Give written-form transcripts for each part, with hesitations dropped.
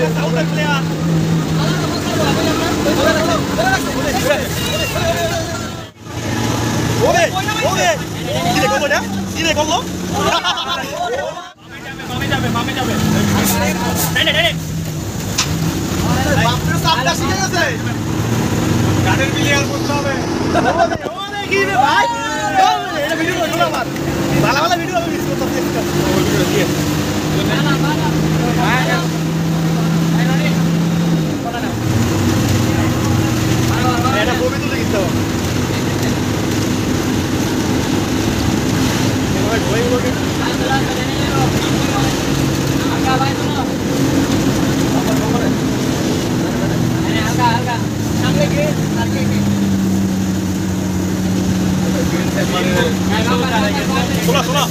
Sound player ওরে ওরে কি রে করলো এটা কি রে করলো মামে যাবে ডাইরেক্ট বাপরে সাপটা শিখে গেছে গানের প্লেয়ার করতে হবে ওরে কি রে ভাই এটা ভিডিও করো না আমার ভালো ভিডিও আমি মিস করতে দিয়ে এটা ছবি তুলে দিতে হবে শোনা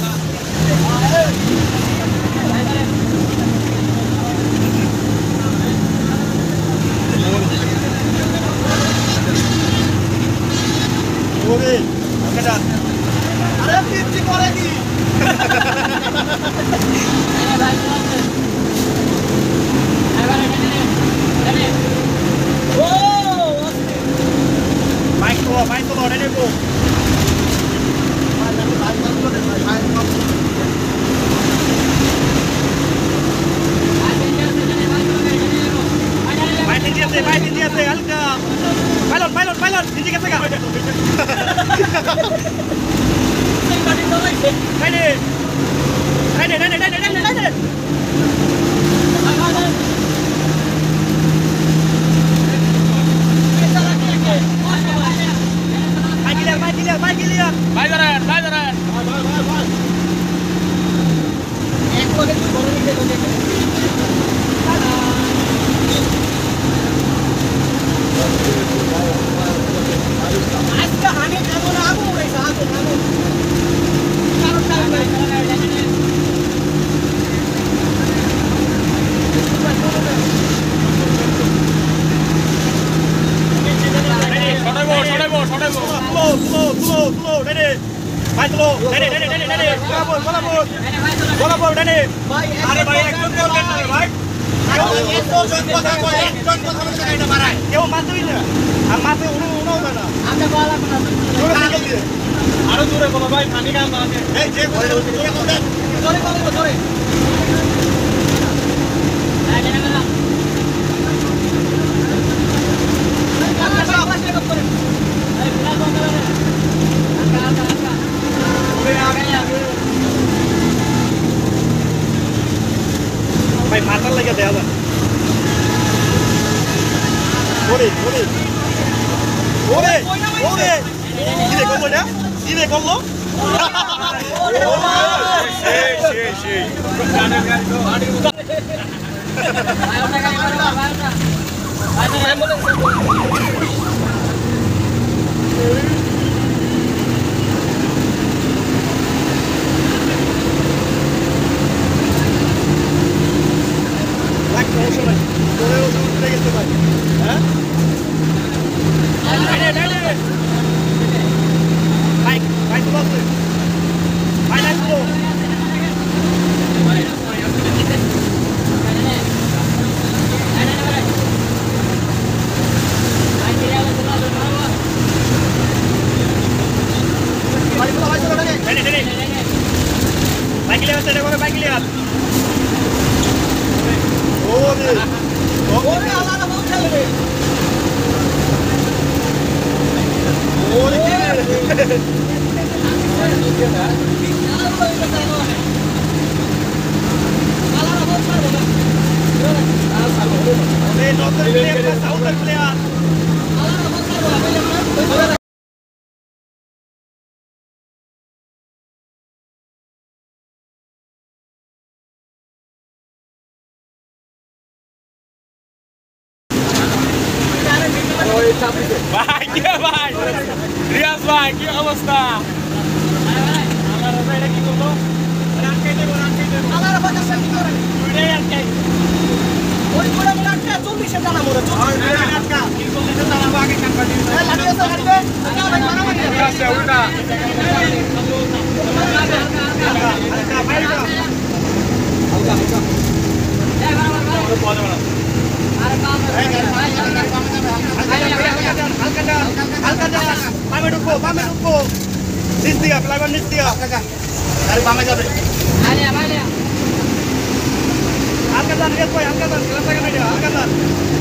ওরে আচ্ছা আরে পিচ্চি করে কি ও মাইক তো রে নেবো Vai, Alka. Pilot, hindi ka taga. Ready. Bye, Gilian. Bye, Daran. Ek lagi tu baru ni kita. আজকে আমি যাব না Abu উড়াইছে Abu Slow, ready. Bye, slow, ready. Bol, ready. আরে ভাই একজন বলবেন না ভাই একজন কথা কয় একজন কথা বলতে এটা মারায় কেউ মারতেই না আর মারতে উনাও না আমরা বলা না জোরে দিকে আরো জোরে বলো ভাই পানি গান আছে এই যে জোরে ভাই মাথার লাগে দেয়া যায় ওরে কি রে করলো ভাই কি ভাই রিয়াজ ভাই কি অবস্থা আল্লাহ রাজা এটা কি করলো রাখতে দেব আল্লাহ রাজা শান্তি করে ভিডিও আটকে ওই করে রাখতে 40 এ জানা মোরে 40 এ আটকা 40 এ জানা আগে কাট করে দিন লাগি আছে হারিবে না ভাই মারা মানে আছে উল্টা আচ্ছা ভাই হালকা নিচ দিয়া প্লাইবার নিচ দিয়া গাড়ি বামে যাবে হালকা দান রিয়াজ ভাই হালকা দান খেলা থাকে না হালকা দান